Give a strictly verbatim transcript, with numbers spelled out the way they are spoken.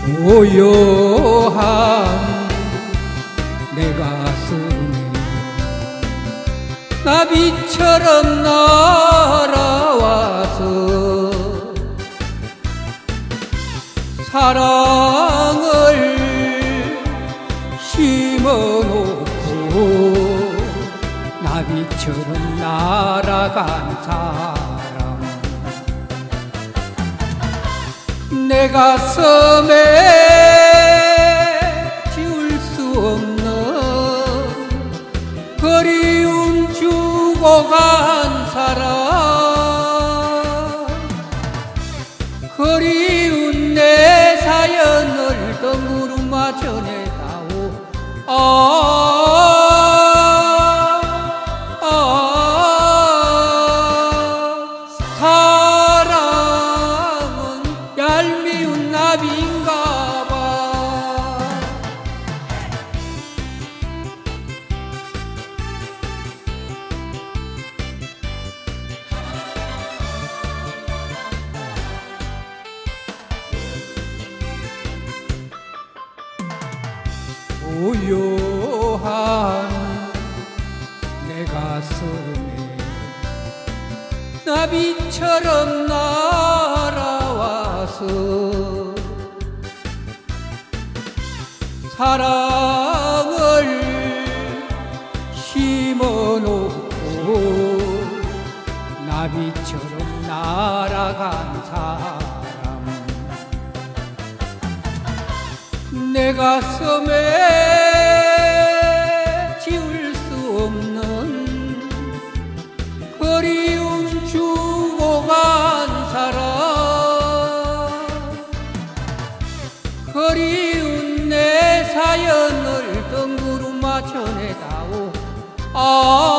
고요한 내 가슴에 나비처럼 날아와서 사랑을 심어놓고 나비처럼 날아간 사람, 내 가슴에 지울 수 없는 그리움 주고 간 사람, 그리운 내 사연을 덩그루마 전해다오. 아 얄미운 나비인가봐. 고요한 내 가슴에 나비처럼 날아와서 사랑을 심어놓고 나비처럼 날아간 사람, 내 가슴에 지울 수 없는 그리움 주고 간 사람, 그리운 내 사연을 덩그루마 전해다오. 아